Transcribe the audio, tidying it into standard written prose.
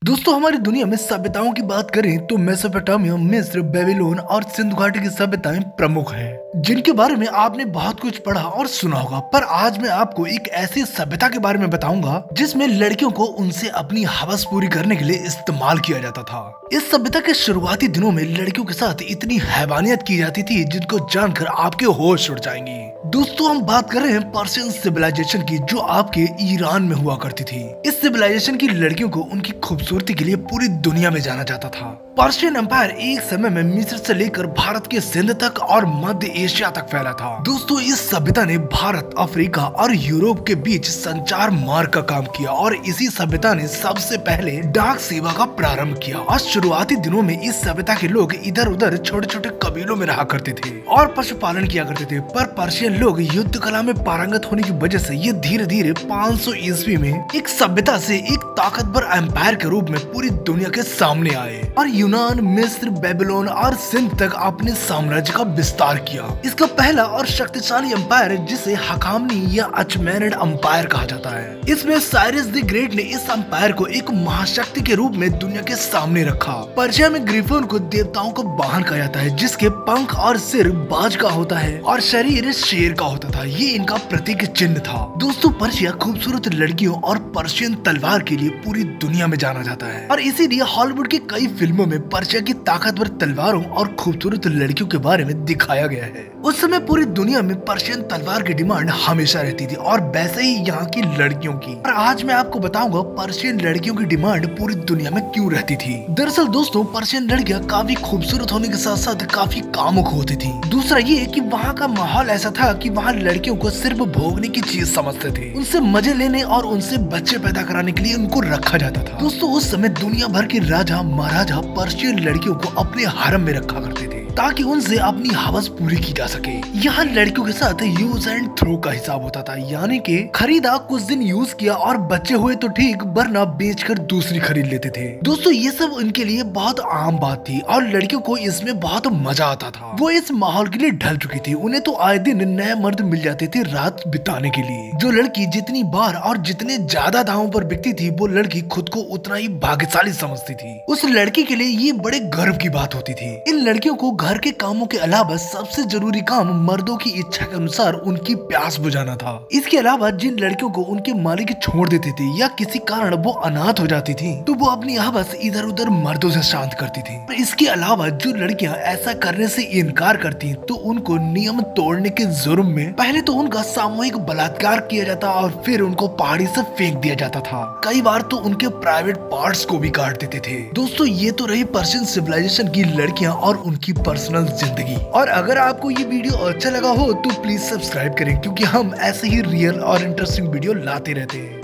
दोस्तों हमारी दुनिया में सभ्यताओं की बात करें तो मेसोपोटामिया, मिस्र, बेबीलोन और सिंधु घाटी की सभ्यताएं प्रमुख हैं, जिनके बारे में आपने बहुत कुछ पढ़ा और सुना होगा। पर आज मैं आपको एक ऐसी सभ्यता के बारे में बताऊंगा जिसमें लड़कियों को उनसे अपनी हवस पूरी करने के लिए इस्तेमाल किया जाता था। इस सभ्यता के शुरुआती दिनों में लड़कियों के साथ इतनी हैवानियत की जाती थी जिनको जानकर आपके होश उड़ जाएंगे। दोस्तों हम बात कर रहे हैं पर्शियन सिविलाइजेशन की, जो आपके ईरान में हुआ करती थी। इस सिविलाइजेशन की लड़कियों को उनकी खूबसूरती के लिए पूरी दुनिया में जाना जाता था। पर्शियन एम्पायर एक समय में मिस्र से लेकर भारत के सिंध तक और मध्य एशिया तक फैला था। दोस्तों इस सभ्यता ने भारत, अफ्रीका और यूरोप के बीच संचार मार्ग का काम किया और इसी सभ्यता ने सबसे पहले डाक सेवा का प्रारंभ किया। और शुरुआती दिनों में इस सभ्यता के लोग इधर उधर छोटे छोटे कबीलों में रहा करते थे और पशुपालन किया करते थे। पर पर्शियन लोग युद्ध कला में पारंगत होने की वजह से ये धीरे धीरे 500 ईस्वी में एक सभ्यता से एक ताकतवर एम्पायर के रूप में पूरी दुनिया के सामने आए और यूनान, मिस्र, बेबीलोन और सिंध तक अपने साम्राज्य का विस्तार किया। इसका पहला और शक्तिशाली एम्पायर जिसे हकामनी या अचमेनिड एम्पायर कहा जाता है। इसमें साइरस द ग्रेट ने इस एम्पायर को एक महाशक्ति के रूप में दुनिया के सामने रखा। पर्शिया में ग्रिफोन को देवताओं का वाहन कहा जाता है, जिसके पंख और सिर बाज का होता है और शरीर शेर का होता था। ये इनका प्रतीक चिन्ह था। दोस्तों पर्शिया खूबसूरत लड़कियों और पर्शियन तलवार के लिए पूरी दुनिया में जाना जाता है और इसीलिए हॉलीवुड की कई फिल्मों में पर्शिया की ताकतवर तलवारों और खूबसूरत लड़कियों के बारे में दिखाया गया है। उस समय पूरी दुनिया में पर्शियन तलवार की डिमांड हमेशा रहती थी और वैसे ही यहाँ की लड़कियों की। और आज मैं आपको बताऊंगा पर्शियन लड़कियों की डिमांड पूरी दुनिया में क्यों रहती थी। दरअसल दोस्तों पर्शियन लड़कियाँ काफी खूबसूरत होने के साथ साथ काफी कामुक होती थी। दूसरा ये कि वहाँ का माहौल ऐसा था कि वहाँ लड़कियों को सिर्फ भोगने की चीज समझते थे, उनसे मजे लेने और उनसे बच्चे पैदा कराने के लिए उनको रखा जाता था। दोस्तों उस समय दुनिया भर के राजा महाराजा पर्शियन लड़कियों को अपने हारम में रखा करते थे ताकि उनसे अपनी हवस पूरी की जा सके। यहाँ लड़कियों के साथ यूज एंड थ्रो का हिसाब होता था, यानी कि खरीदा, कुछ दिन यूज किया और बच्चे हुए तो ठीक, वरना बेचकर दूसरी खरीद लेते थे। दोस्तों ये सब उनके लिए बहुत आम बात थी और लड़कियों को इसमें बहुत मजा आता था। वो इस माहौल के लिए ढल चुकी थी। उन्हें तो आए दिन नए मर्द मिल जाते थे रात बिताने के लिए। जो लड़की जितनी बार और जितने ज्यादा दावों पर बिकती थी, वो लड़की खुद को उतना ही भाग्यशाली समझती थी। उस लड़की के लिए ये बड़े गर्व की बात होती थी। इन लड़कियों को घर के कामों के अलावा सबसे जरूरी काम मर्दों की इच्छा के अनुसार उनकी प्यास बुझाना था। इसके अलावा जिन लड़कियों को उनके मालिक छोड़ देते थे या किसी कारण वो अनाथ हो जाती थी, तो वो अपनी हवस इधर उधर मर्दों से शांत करती थी। पर इसके अलावा जो लड़कियां ऐसा करने से इनकार करती तो उनको नियम तोड़ने के जुर्म में पहले तो उनका सामूहिक बलात्कार किया जाता और फिर उनको पहाड़ी से फेंक दिया जाता था। कई बार तो उनके प्राइवेट पार्ट्स को भी काट देते थे। दोस्तों ये तो रही पर्शियन सिविलाइजेशन की लड़कियां और उनकी पर्सनल जिंदगी। और अगर आपको ये वीडियो अच्छा लगा हो तो प्लीज सब्सक्राइब करें, क्योंकि हम ऐसे ही रियल और इंटरेस्टिंग वीडियो लाते रहते हैं।